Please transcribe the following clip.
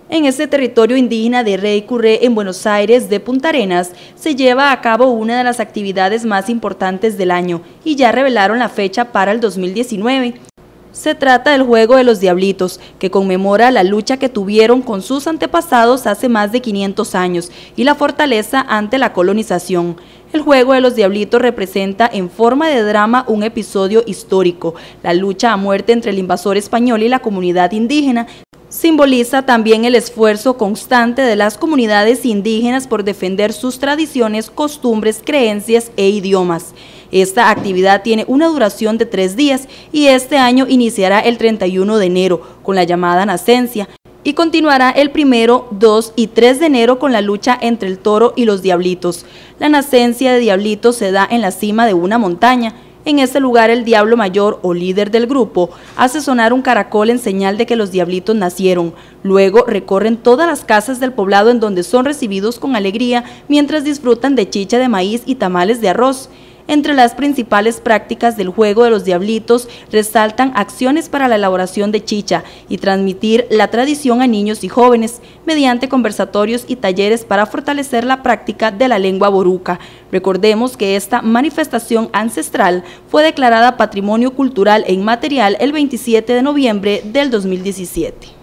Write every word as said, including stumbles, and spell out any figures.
En este territorio indígena de Rey Curré, en Buenos Aires de Punta Arenas, se lleva a cabo una de las actividades más importantes del año y ya revelaron la fecha para el dos mil diecinueve. Se trata del Juego de los Diablitos, que conmemora la lucha que tuvieron con sus antepasados hace más de quinientos años y la fortaleza ante la colonización. El Juego de los Diablitos representa en forma de drama un episodio histórico, la lucha a muerte entre el invasor español y la comunidad indígena. Simboliza también el esfuerzo constante de las comunidades indígenas por defender sus tradiciones, costumbres, creencias e idiomas. Esta actividad tiene una duración de tres días y este año iniciará el treinta y uno de enero con la llamada nacencia y continuará el primero, dos y tres de enero con la lucha entre el toro y los diablitos. La nacencia de diablitos se da en la cima de una montaña. En este lugar el diablo mayor o líder del grupo hace sonar un caracol en señal de que los diablitos nacieron. Luego recorren todas las casas del poblado en donde son recibidos con alegría mientras disfrutan de chicha de maíz y tamales de arroz. Entre las principales prácticas del Juego de los Diablitos resaltan acciones para la elaboración de chicha y transmitir la tradición a niños y jóvenes mediante conversatorios y talleres para fortalecer la práctica de la lengua boruca. Recordemos que esta manifestación ancestral fue declarada Patrimonio Cultural e Inmaterial el veintisiete de noviembre del dos mil diecisiete.